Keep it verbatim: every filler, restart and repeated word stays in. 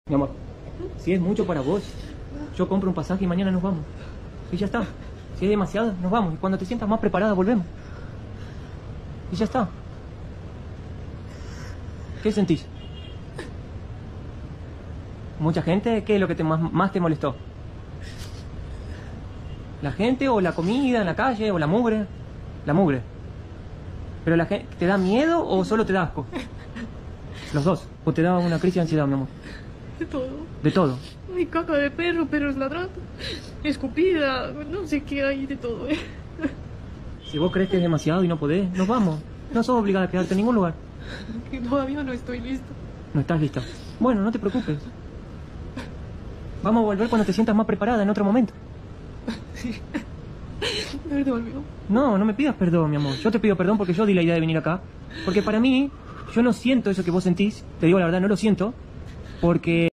Mi amor, si es mucho para vos, yo compro un pasaje y mañana nos vamos. Y ya está. Si es demasiado, nos vamos. Y cuando te sientas más preparada, volvemos. Y ya está. ¿Qué sentís? ¿Mucha gente? ¿Qué es lo que te más, más te molestó? ¿La gente o la comida en la calle o la mugre? La mugre. ¿Pero la gente te da miedo o solo te da asco? Los dos. ¿O te da una crisis de ansiedad, mi amor? De todo. De todo. Hay caca de perro, perros ladrando, escupida, no sé qué hay de todo, ¿eh? Si vos crees que es demasiado y no podés, nos vamos. No sos obligada a quedarte en ningún lugar. Que todavía no estoy lista. No estás lista. Bueno, no te preocupes. Vamos a volver cuando te sientas más preparada en otro momento. Sí. ¿Me devolvió? No, no me pidas perdón, mi amor. Yo te pido perdón porque yo di la idea de venir acá. Porque para mí, yo no siento eso que vos sentís. Te digo la verdad, no lo siento. Porque...